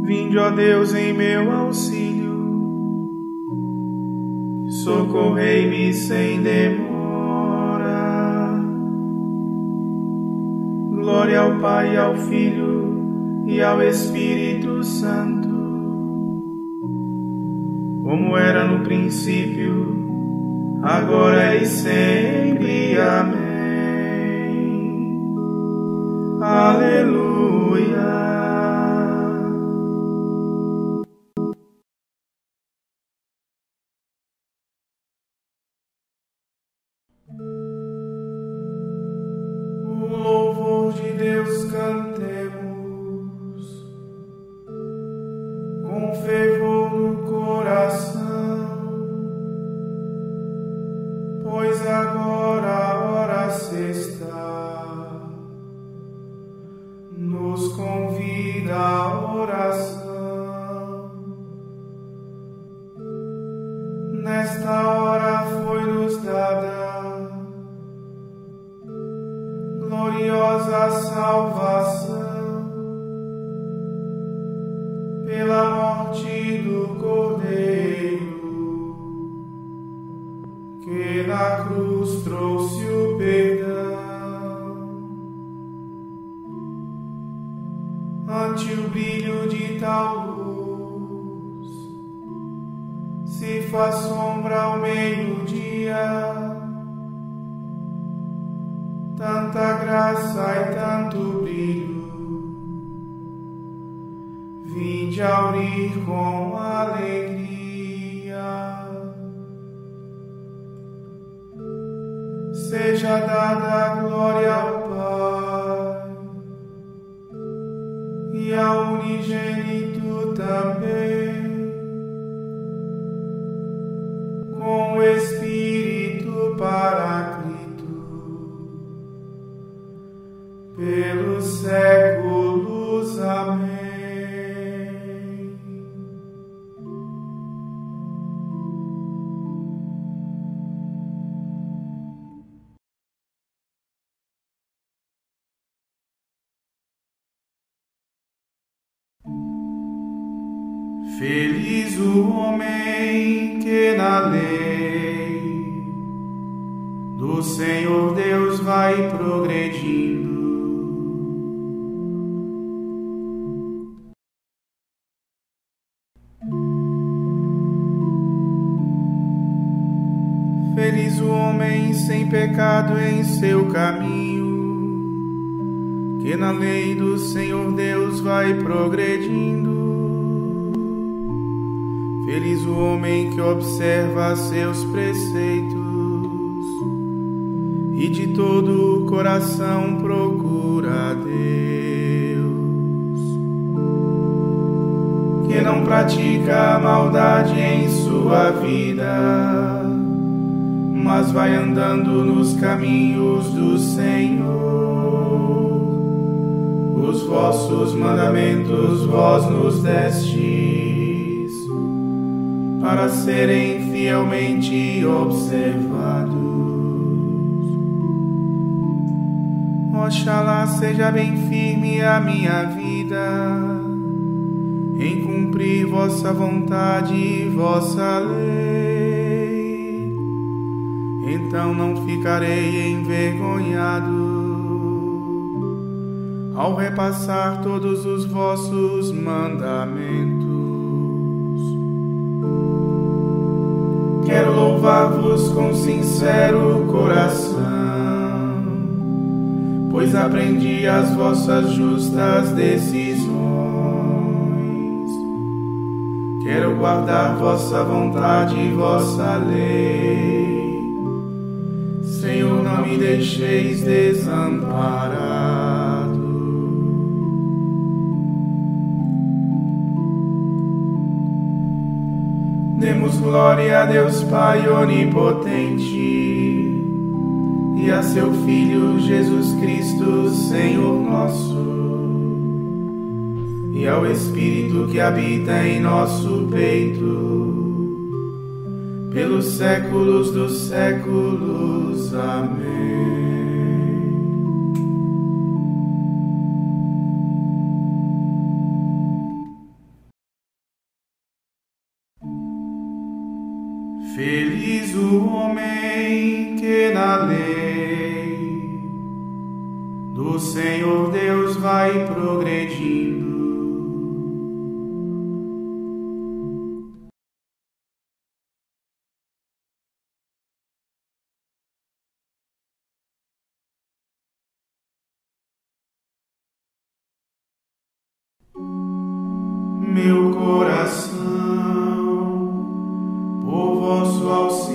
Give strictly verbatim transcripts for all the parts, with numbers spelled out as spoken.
Vinde, ó Deus, em meu auxílio, socorrei-me sem demora. Glória ao Pai, ao Filho e ao Espírito Santo, como era no princípio, agora e sempre. Amém. Aleluia. O louvor de Deus cantemos, com fervor no coração, pois agora a hora sexta nos convida à oração. Nesta hora foi-nos dada gloriosa salvação pela morte do Cordeiro, que na cruz trouxe o perdão. Ante o brilho de tal luz se faz sombra ao meio-dia. Tanta graça e tanto brilho, vinde aurir com alegria. Seja dada a glória ao Pai e ao unigênito também, com o Espírito Paraclito, pelos séculos. Amém. Feliz o homem que na lei do Senhor Deus vai progredindo. Feliz o homem sem pecado em seu caminho, que na lei do Senhor Deus vai progredindo. Feliz o homem que observa seus preceitos e de todo o coração procura a Deus, que não pratica a maldade em sua vida, mas vai andando nos caminhos do Senhor. Os vossos mandamentos vós nos destes, para serem fielmente observados. Oxalá seja bem firme a minha vida em cumprir vossa vontade e vossa lei. Então não ficarei envergonhado ao repassar todos os vossos mandamentos. Quero louvar-vos com sincero coração, pois aprendi as vossas justas decisões. Quero guardar vossa vontade e vossa lei. Senhor, não me deixeis desamparado. Demos glória a Deus Pai onipotente e a seu Filho Jesus Cristo, Senhor nosso, e ao Espírito que habita em nosso peito, pelos séculos dos séculos. Amém. Feliz o homem que na lei do Senhor Deus vai progredindo. Meu coração, por vosso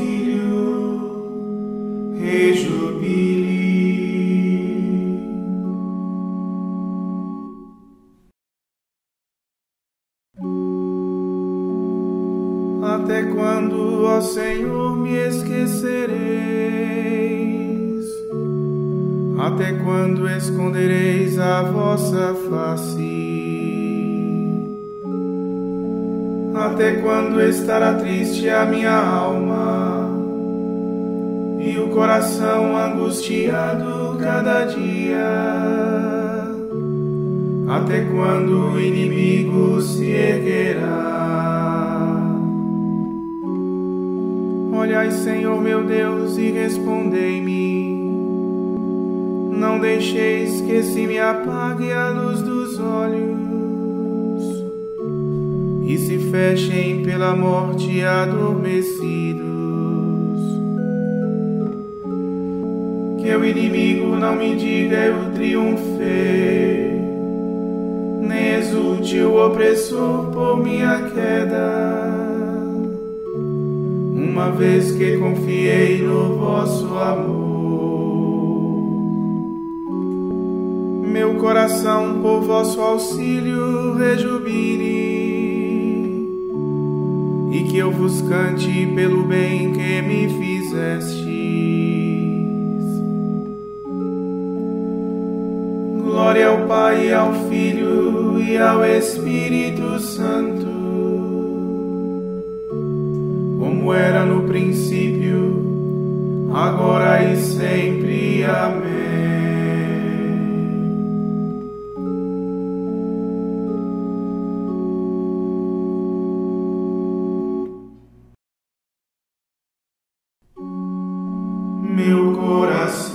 auxílio, rejubile. Até quando, ó Senhor, me esquecereis? Até quando escondereis a vossa face? Até quando estará triste a minha alma e o coração angustiado cada dia? Até quando o inimigo se erguerá? Olhai, Senhor meu Deus, e respondei-me. Não deixeis que se me apague a luz dos olhos e se fechem pela morte adormecidos. Que o inimigo não me diga eu triunfei, nem exulte o opressor por minha queda, uma vez que confiei no vosso amor. Meu coração por vosso auxílio rejubile, e que eu vos cante pelo bem que me fizestes. Glória ao Pai, ao Filho e ao Espírito Santo, como era no princípio, agora e sempre. Amém. Meu coração,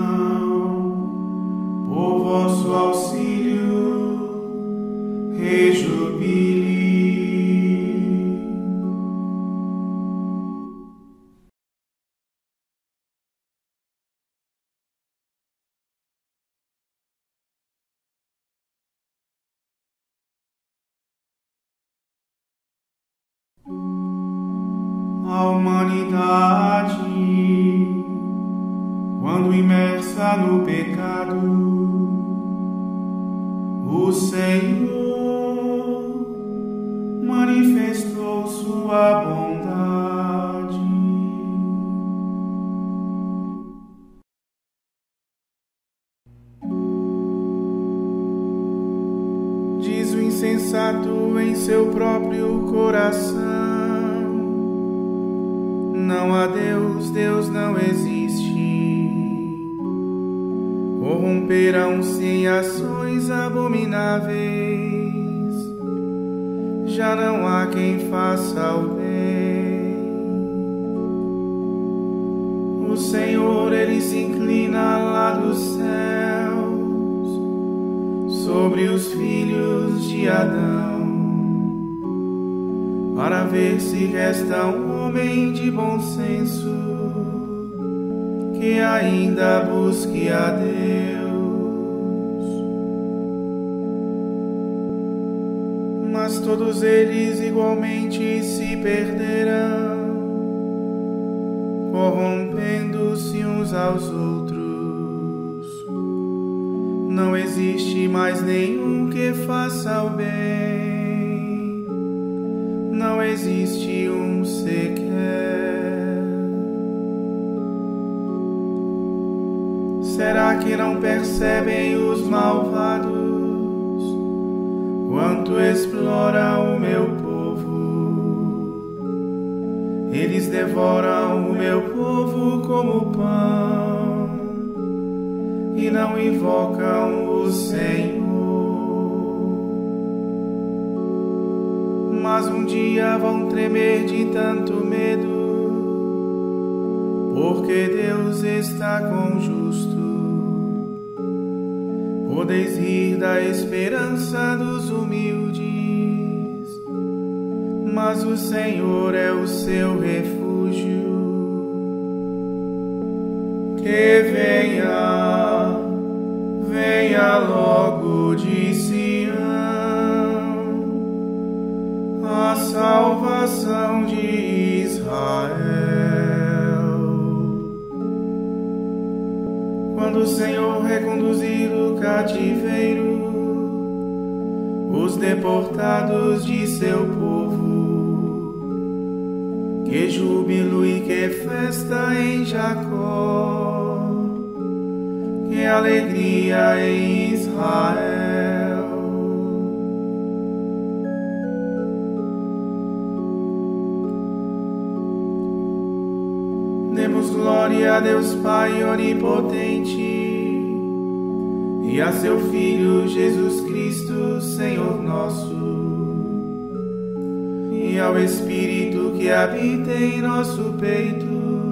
por vosso auxílio, rejubile. A humanidade, quando imersa no pecado, o Senhor manifestou sua bondade. Diz o insensato em seu próprio coração: não há Deus, Deus não existe. Corromperam-se em ações abomináveis, já não há quem faça o bem. O Senhor, Ele se inclina lá dos céus sobre os filhos de Adão, para ver se resta um homem de bom senso que ainda busque a Deus. Mas todos eles igualmente se perderão, corrompendo-se uns aos outros. Não existe mais nenhum que faça o bem, não existe um sequer. Será que não percebem os malvados quanto explora o meu povo? Eles devoram o meu povo como pão e não invocam o Senhor. Mas um dia vão tremer de tanto medo Deus está com o justo. Podeis rir da esperança dos humildes, mas o Senhor é o seu refúgio. Que venha, venha logo de Sião a salvação de Israel. Quando o Senhor reconduzir do cativeiro os deportados de seu povo, que júbilo e que festa em Jacó, que alegria em Israel. Demos glória a Deus Pai onipotente e a seu Filho Jesus Cristo, Senhor nosso, e ao Espírito que habita em nosso peito,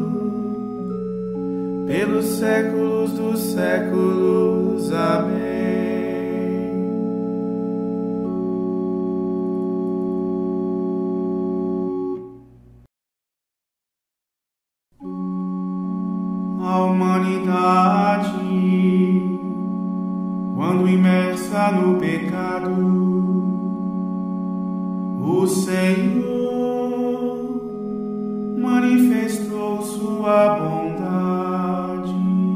pelos séculos dos séculos. Amém. A humanidade, quando imersa no pecado, o Senhor manifestou sua bondade.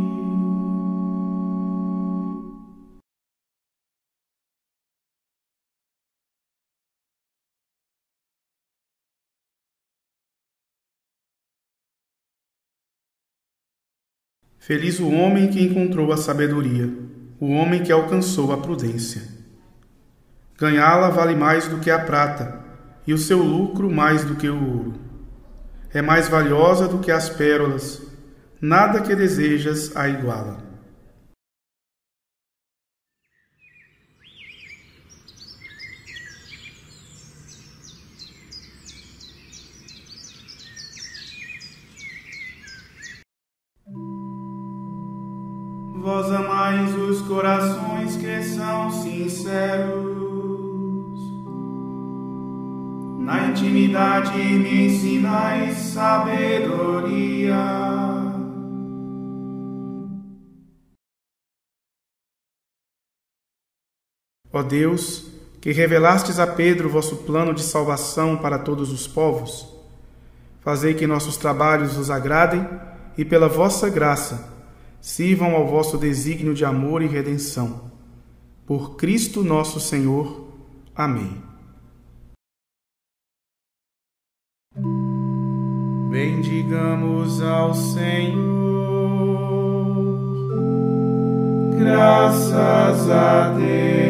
Feliz o homem que encontrou a sabedoria, o homem que alcançou a prudência. Ganhá-la vale mais do que a prata, e o seu lucro mais do que o ouro. É mais valiosa do que as pérolas, nada que desejas a iguala. Vós amais os corações que são sinceros. Na intimidade me ensinais sabedoria. Ó Deus, que revelastes a Pedro vosso plano de salvação para todos os povos, fazei que nossos trabalhos vos agradem e, pela vossa graça, sirvam ao vosso desígnio de amor e redenção. Por Cristo nosso Senhor. Amém. Bendigamos ao Senhor. Graças a Deus.